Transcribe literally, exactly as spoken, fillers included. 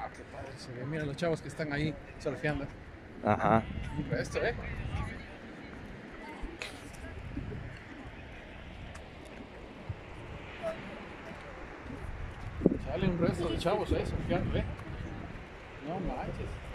Ah, qué padre se ve. Mira los chavos que están ahí surfeando. Ajá. Un resto, ¿eh? Sale un resto de chavos ahí surfeando, ¿eh? No manches.